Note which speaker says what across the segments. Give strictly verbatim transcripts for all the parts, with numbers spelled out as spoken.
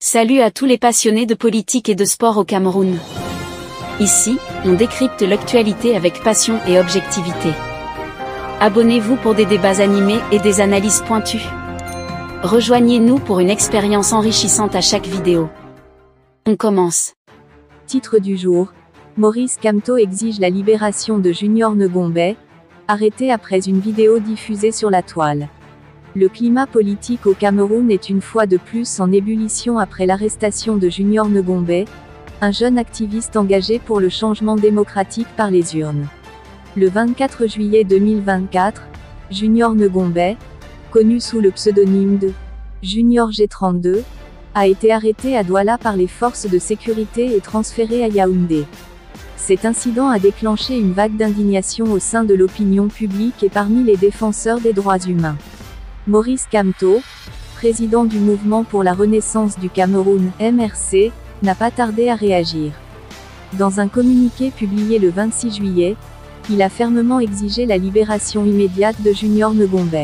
Speaker 1: Salut à tous les passionnés de politique et de sport au Cameroun. Ici, on décrypte l'actualité avec passion et objectivité. Abonnez-vous pour des débats animés et des analyses pointues. Rejoignez-nous pour une expérience enrichissante à chaque vidéo. On commence.
Speaker 2: Titre du jour. Maurice Kamto exige la libération de Junior Ngombe, arrêté après une vidéo diffusée sur la toile. Le climat politique au Cameroun est une fois de plus en ébullition après l'arrestation de Junior Ngombe, un jeune activiste engagé pour le changement démocratique par les urnes. Le vingt-quatre juillet deux mille vingt-quatre, Junior Ngombe, connu sous le pseudonyme de Junior G trente-deux, a été arrêté à Douala par les forces de sécurité et transféré à Yaoundé. Cet incident a déclenché une vague d'indignation au sein de l'opinion publique et parmi les défenseurs des droits humains. Maurice Kamto, président du Mouvement pour la Renaissance du Cameroun, M R C, n'a pas tardé à réagir. Dans un communiqué publié le vingt-six juillet, il a fermement exigé la libération immédiate de Junior Ngombe.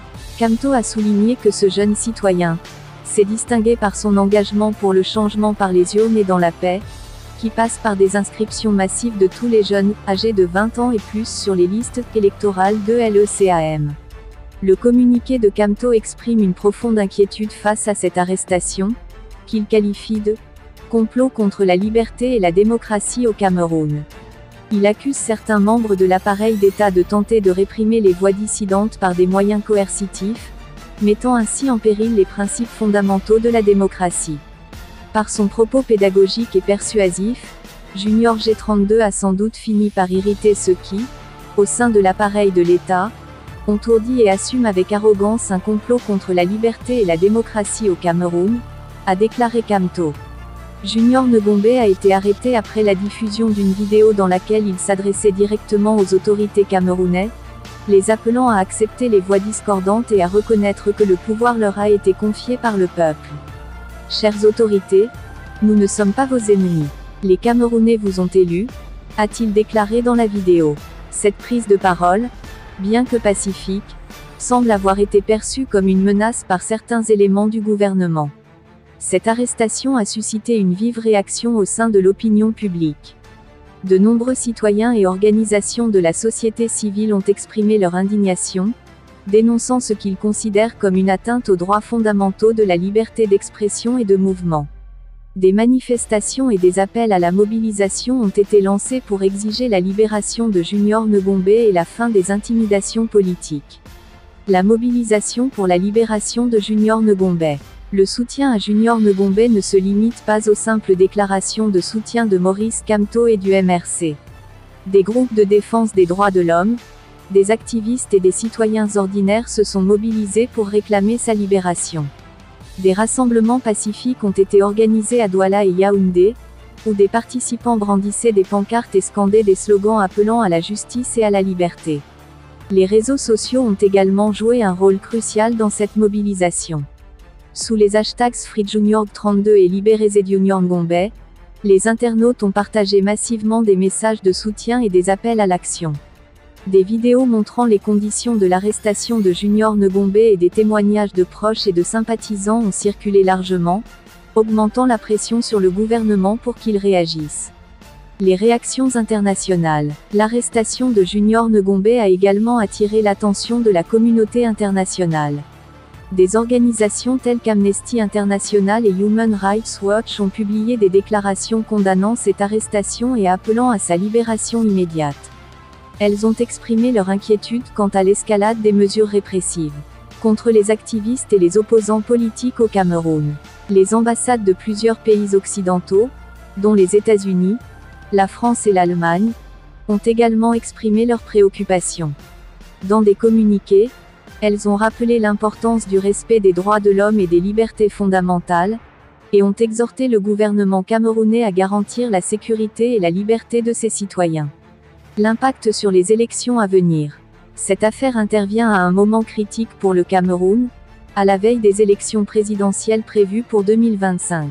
Speaker 2: Kamto a souligné que ce jeune citoyen s'est distingué par son engagement pour le changement par les urnes et dans la paix, qui passe par des inscriptions massives de tous les jeunes, âgés de vingt ans et plus sur les listes électorales de l'E C A M. Le communiqué de Kamto exprime une profonde inquiétude face à cette arrestation, qu'il qualifie de complot contre la liberté et la démocratie au Cameroun. Il accuse certains membres de l'appareil d'État de tenter de réprimer les voix dissidentes par des moyens coercitifs, mettant ainsi en péril les principes fondamentaux de la démocratie. Par son propos pédagogique et persuasif, Junior G trente-deux a sans doute fini par irriter ceux qui, au sein de l'appareil de l'État, ont ourdi et assument avec arrogance un complot contre la liberté et la démocratie au Cameroun, a déclaré Kamto. Junior Ngombe a été arrêté après la diffusion d'une vidéo dans laquelle il s'adressait directement aux autorités camerounaises, les appelant à accepter les voix discordantes et à reconnaître que le pouvoir leur a été confié par le peuple. Chères autorités, nous ne sommes pas vos ennemis. Les Camerounais vous ont élus, a-t-il déclaré dans la vidéo. Cette prise de parole, bien que pacifique, semble avoir été perçue comme une menace par certains éléments du gouvernement. Cette arrestation a suscité une vive réaction au sein de l'opinion publique. De nombreux citoyens et organisations de la société civile ont exprimé leur indignation, dénonçant ce qu'ils considèrent comme une atteinte aux droits fondamentaux de la liberté d'expression et de mouvement. Des manifestations et des appels à la mobilisation ont été lancés pour exiger la libération de Junior Ngombe et la fin des intimidations politiques. La mobilisation pour la libération de Junior Ngombe. Le soutien à Junior Ngombe ne se limite pas aux simples déclarations de soutien de Maurice Kamto et du M R C. Des groupes de défense des droits de l'homme, des activistes et des citoyens ordinaires se sont mobilisés pour réclamer sa libération. Des rassemblements pacifiques ont été organisés à Douala et Yaoundé, où des participants brandissaient des pancartes et scandaient des slogans appelant à la justice et à la liberté. Les réseaux sociaux ont également joué un rôle crucial dans cette mobilisation. Sous les hashtags Free Junior G trente-deux et Libérez Junior Ngombe, les internautes ont partagé massivement des messages de soutien et des appels à l'action. Des vidéos montrant les conditions de l'arrestation de Junior Ngombe et des témoignages de proches et de sympathisants ont circulé largement, augmentant la pression sur le gouvernement pour qu'il réagisse. Les réactions internationales. L'arrestation de Junior Ngombe a également attiré l'attention de la communauté internationale. Des organisations telles qu'Amnesty International et Human Rights Watch ont publié des déclarations condamnant cette arrestation et appelant à sa libération immédiate. Elles ont exprimé leur inquiétude quant à l'escalade des mesures répressives contre les activistes et les opposants politiques au Cameroun. Les ambassades de plusieurs pays occidentaux, dont les États-Unis, la France et l'Allemagne, ont également exprimé leurs préoccupations. Dans des communiqués, elles ont rappelé l'importance du respect des droits de l'homme et des libertés fondamentales, et ont exhorté le gouvernement camerounais à garantir la sécurité et la liberté de ses citoyens. L'impact sur les élections à venir. Cette affaire intervient à un moment critique pour le Cameroun, à la veille des élections présidentielles prévues pour deux mille vingt-cinq.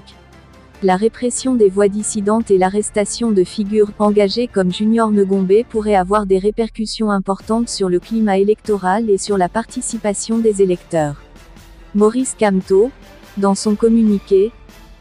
Speaker 2: La répression des voix dissidentes et l'arrestation de figures engagées comme Junior Ngombe pourraient avoir des répercussions importantes sur le climat électoral et sur la participation des électeurs. Maurice Kamto, dans son communiqué,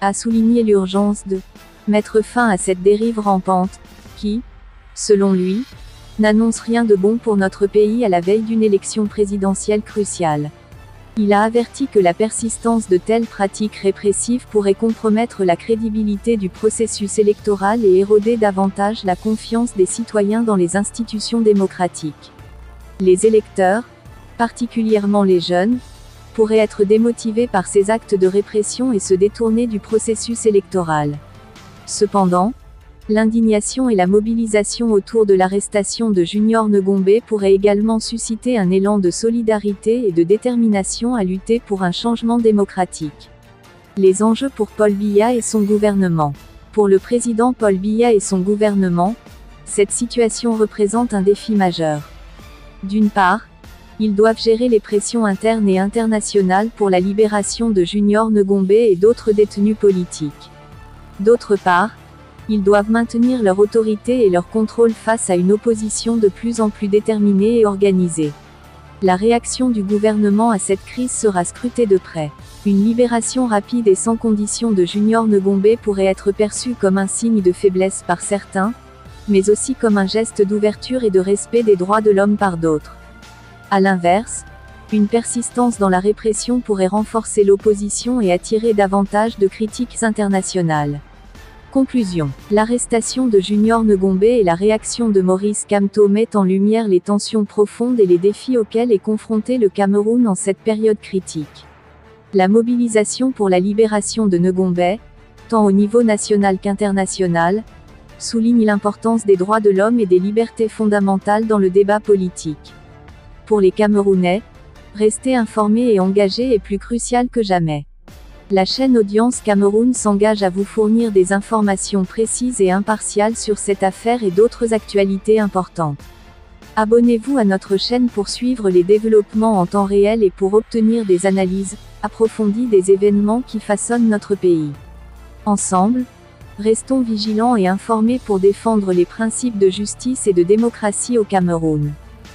Speaker 2: a souligné l'urgence de mettre fin à cette dérive rampante, qui, selon lui, n'annonce rien de bon pour notre pays à la veille d'une élection présidentielle cruciale. Il a averti que la persistance de telles pratiques répressives pourrait compromettre la crédibilité du processus électoral et éroder davantage la confiance des citoyens dans les institutions démocratiques. Les électeurs, particulièrement les jeunes, pourraient être démotivés par ces actes de répression et se détourner du processus électoral. Cependant, l'indignation et la mobilisation autour de l'arrestation de Junior Ngombe pourraient également susciter un élan de solidarité et de détermination à lutter pour un changement démocratique. Les enjeux pour Paul Biya et son gouvernement. Pour le président Paul Biya et son gouvernement, cette situation représente un défi majeur. D'une part, ils doivent gérer les pressions internes et internationales pour la libération de Junior Ngombe et d'autres détenus politiques. D'autre part, ils doivent maintenir leur autorité et leur contrôle face à une opposition de plus en plus déterminée et organisée. La réaction du gouvernement à cette crise sera scrutée de près. Une libération rapide et sans condition de Junior Ngombe pourrait être perçue comme un signe de faiblesse par certains, mais aussi comme un geste d'ouverture et de respect des droits de l'homme par d'autres. À l'inverse, une persistance dans la répression pourrait renforcer l'opposition et attirer davantage de critiques internationales. Conclusion. L'arrestation de Junior Ngombe et la réaction de Maurice Kamto mettent en lumière les tensions profondes et les défis auxquels est confronté le Cameroun en cette période critique. La mobilisation pour la libération de Ngombe, tant au niveau national qu'international, souligne l'importance des droits de l'homme et des libertés fondamentales dans le débat politique. Pour les Camerounais, rester informés et engagés est plus crucial que jamais. La chaîne Audience Cameroun s'engage à vous fournir des informations précises et impartiales sur cette affaire et d'autres actualités importantes. Abonnez-vous à notre chaîne pour suivre les développements en temps réel et pour obtenir des analyses approfondies des événements qui façonnent notre pays. Ensemble, restons vigilants et informés pour défendre les principes de justice et de démocratie au Cameroun.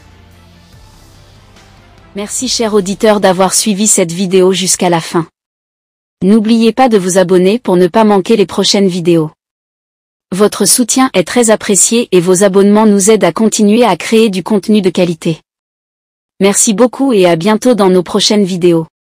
Speaker 1: Merci chers auditeurs d'avoir suivi cette vidéo jusqu'à la fin. N'oubliez pas de vous abonner pour ne pas manquer les prochaines vidéos. Votre soutien est très apprécié et vos abonnements nous aident à continuer à créer du contenu de qualité. Merci beaucoup et à bientôt dans nos prochaines vidéos.